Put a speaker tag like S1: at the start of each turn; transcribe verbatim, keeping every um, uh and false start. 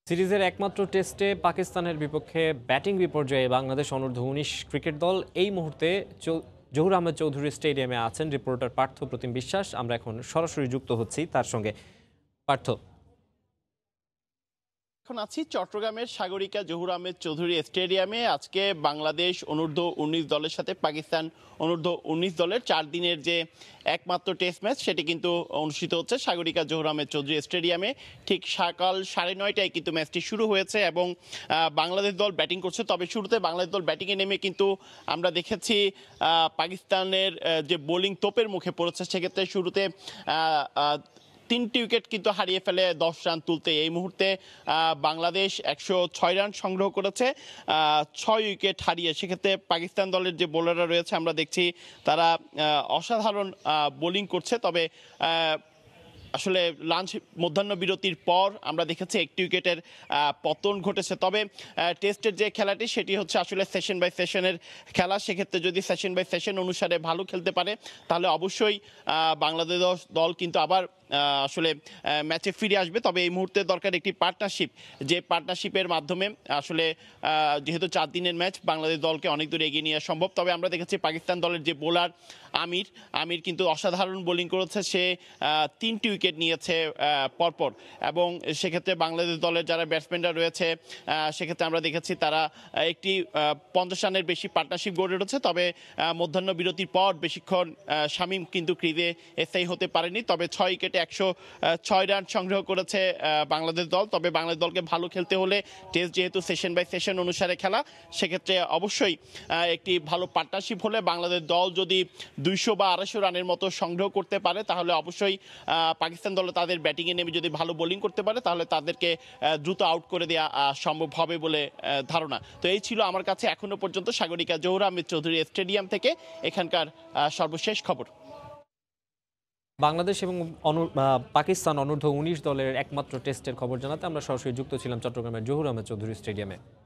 S1: সিরিজের একমাত্র টেস্টে পাকিস্তানের বিপক্ষে ব্যাটিং বিপর্যয়ে বাংলাদেশ অনূর্ধ্ব উনিশ ক্রিকেট দল এই মুহূর্তে জহুর আহমেদ চৌধুরী স্টেডিয়ামে আছেন রিপোর্টার পার্থ প্রতিম বিশ্বাস। আমরা এখন সরাসরি যুক্ত হচ্ছি তার সঙ্গে। পার্থ,
S2: এখন আছি চট্টগ্রামের সাগরিকা জহুর আহমেদ চৌধুরী স্টেডিয়ামে। আজকে বাংলাদেশ অনূর্ধ্ব উনিশ দলের সাথে পাকিস্তান অনূর্ধ্ব উনিশ দলের চার দিনের যে একমাত্র টেস্ট ম্যাচ সেটি কিন্তু অনুষ্ঠিত হচ্ছে সাগরিকা জহুর আহমেদ চৌধুরী স্টেডিয়ামে। ঠিক সকাল সাড়ে নয়টায় কিন্তু ম্যাচটি শুরু হয়েছে এবং বাংলাদেশ দল ব্যাটিং করছে। তবে শুরুতে বাংলাদেশ দল ব্যাটিংয়ে নেমে কিন্তু আমরা দেখেছি পাকিস্তানের যে বোলিং তোপের মুখে পড়েছে। সেক্ষেত্রে শুরুতে তিনটি উইকেট কিন্তু হারিয়ে ফেলে দশ রান তুলতে। এই মুহূর্তে বাংলাদেশ একশো ছয় রান সংগ্রহ করেছে ছয় উইকেট হারিয়ে। সেক্ষেত্রে পাকিস্তান দলের যে বোলাররা রয়েছে আমরা দেখছি তারা অসাধারণ বোলিং করছে। তবে আসলে লাঞ্চ মধ্যাহ্ন বিরতির পর আমরা দেখেছি একটি উইকেটের পতন ঘটেছে। তবে টেস্টের যে খেলাটি সেটি হচ্ছে আসলে সেশন বাই সেশনের খেলা। সেক্ষেত্রে যদি সেশন বাই সেশন অনুসারে ভালো খেলতে পারে তাহলে অবশ্যই বাংলাদেশ দল কিন্তু আবার আসলে ম্যাচে ফিরে আসবে। তবে এই মুহূর্তে দরকার একটি পার্টনারশিপ, যে পার্টনারশিপের মাধ্যমে আসলে যেহেতু চার দিনের ম্যাচ বাংলাদেশ দলকে অনেক দূর এগিয়ে নেওয়া সম্ভব। তবে আমরা দেখেছি পাকিস্তান দলের যে বোলার আমির আমির কিন্তু অসাধারণ বোলিং করেছে। সে তিনটি উইকেট নিয়েছে পরপর এবং সেক্ষেত্রে বাংলাদেশ দলের যারা ব্যাটসম্যানরা রয়েছে সেক্ষেত্রে আমরা দেখেছি তারা একটি পঞ্চাশ রানের বেশি পার্টনারশিপ গড়ে উঠেছে। তবে মধ্যাহ্ন বিরতির পর বেশিক্ষণ শামীম কিন্তু ক্রিজে স্থায়ী হতে পারেনি। তবে ছয় উইকেট একশো ছয় রান সংগ্রহ করেছে বাংলাদেশ দল। তবে বাংলাদেশ দলকে ভালো খেলতে হলে টেস্ট যেহেতু সেশন বাই সেশন অনুসারে খেলা, সেক্ষেত্রে অবশ্যই একটি ভালো পার্টনারশিপ হলে বাংলাদেশ দল যদি দুইশো বা আড়াইশো রানের মতো সংগ্রহ করতে পারে তাহলে অবশ্যই পাকিস্তান দল তাদের ব্যাটিংয়ে নেমে যদি ভালো বোলিং করতে পারে তাহলে তাদেরকে দ্রুত আউট করে দেওয়া সম্ভব হবে বলে ধারণা। তো এই ছিল আমার কাছে এখনো পর্যন্ত সাগরিকা জহুর আহমেদ চৌধুরী স্টেডিয়াম থেকে এখানকার সর্বশেষ খবর।
S1: বাংলাদেশ এবং পাকিস্তান অনূর্ধ্ব উনিশ দলের একমাত্র টেস্টের খবর জানাতে আমরা সরাসরি যুক্ত ছিলাম চট্টগ্রামের জহুর আহমেদ চৌধুরী স্টেডিয়ামে।